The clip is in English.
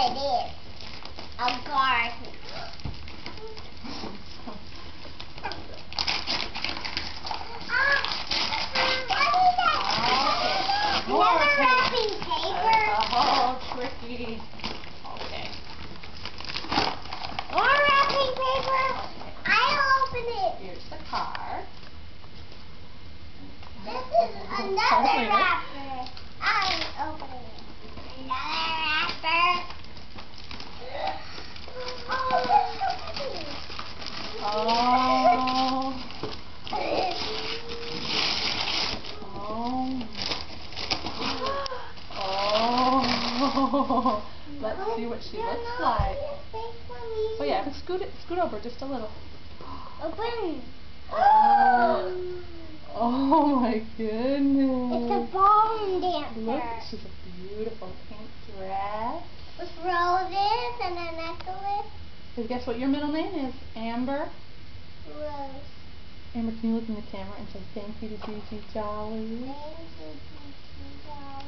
it is. A garden. Another wrapping paper. Oh, tricky. Okay. More wrapping paper. I'll open it. Here's the card. This is another wrapper. I'm opening it. Another wrapper. Oh. Oh. Let's see what she looks like. Oh yeah, but scoot over just a little. Open. Oh. Oh my goodness. It's a ballroom dancer. Look, she's a beautiful pink dress. With roses and a necklace. So guess what your middle name is? Amber? Rose. Amber, can you look in the camera and say thank you to Gigi Jolly? Thank you, Gigi Jolly.